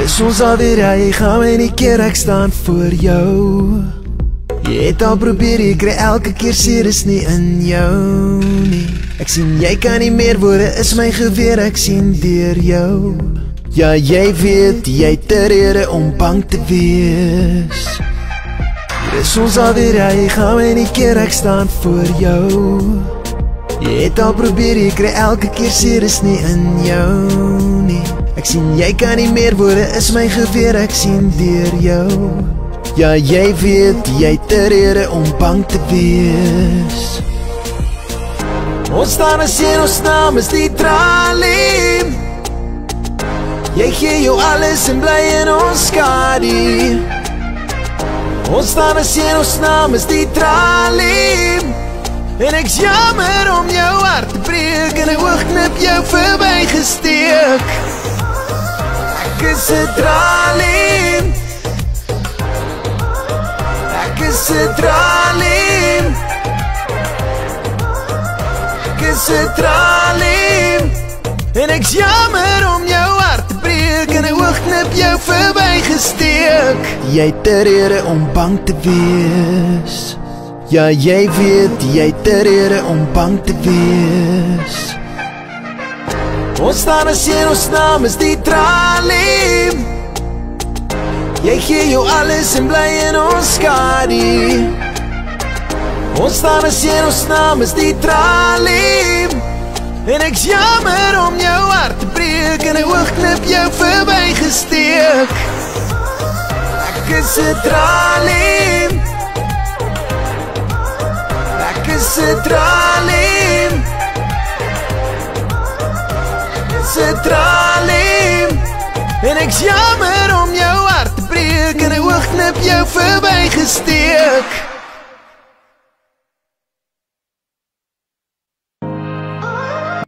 Dis ons alweer, ja, jy gaan my nie keer, ek staan voor jou. Jy het al probeer, jy kry elke keer seer, is nie in jou nie. Ek sien jy kan nie meer, woorde is my geweer, ek sien deur jou. Ja, jy weet, jy het 'n rede om bang te wees. Dis ons alweer, ja, jy gaan my nie keer, ek staan voor jou. Jy het al probeer, jy kry elke keer seer, is nie in jou nie. Ek sien jy kan nie meer, woorde is my geweer, ek sien deur jou. Ja, jy weet, jy het 'n rede om bang te wees. Ons staan as een, ons naam is die tralie. Jy gee jou alles en bly in ons skadu. Ons staan as een, ons naam is die tralie. En ek's jammer om jou hart te breek, en 'n oogknip jou verbygesteek. Ek is 'n tralie. Ek is 'n tralie. Ek is 'n tralie. En ek's jammer om jou hart te breek, en 'n oogknip jou verbygesteek. Jy het 'n rede om bang te wees. Ja, jy weet, jy het 'n rede om bang te wees. Ons staan as een, ons naam is die tralie. Jy gee jou alles en bly in ons skadu. Ons staan as een, ons naam is die tralie. En ek's jammer om jou hart te breek, en 'n oogknip jou verbygesteek. Ek is 'n tralie. Ek is 'n tralie. Ek is 'n tralie. En ek's jammer om jou hart te breek, en 'n oogknip jou verbygesteek.